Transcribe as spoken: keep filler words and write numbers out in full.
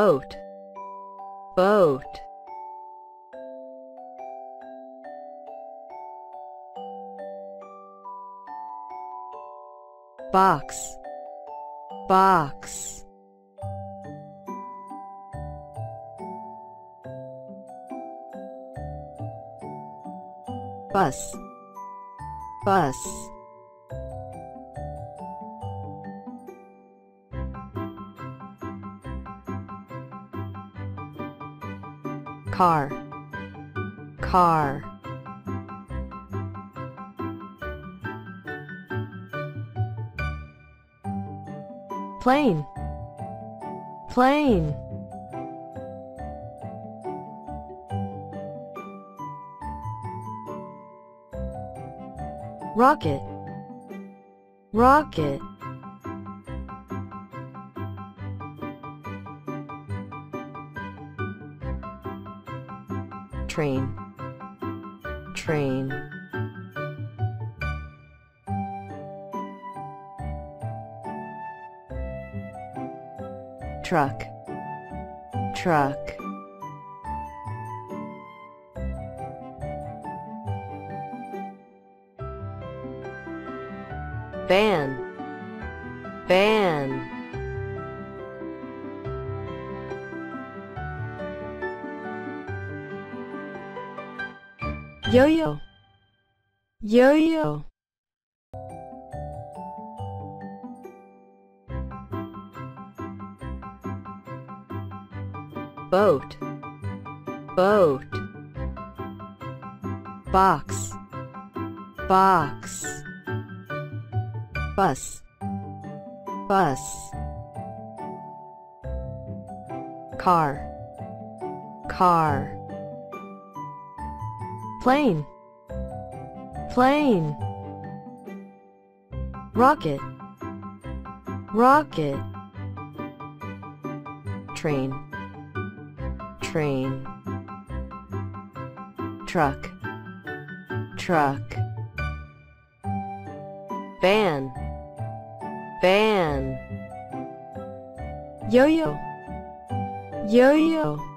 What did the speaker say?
boat, boat. Box, box. Bus, bus. Car, car. Plane, plane. Rocket, rocket. Train, train. Truck, truck. Van, van. Yo-yo, yo-yo. Boat, boat. Box, box. Bus, bus. Car, car. Plane, plane. Rocket, rocket. Train, train. Truck, truck. Van, van. Yo-yo, yo-yo.